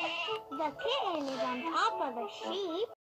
The kitten is on top of the sheep.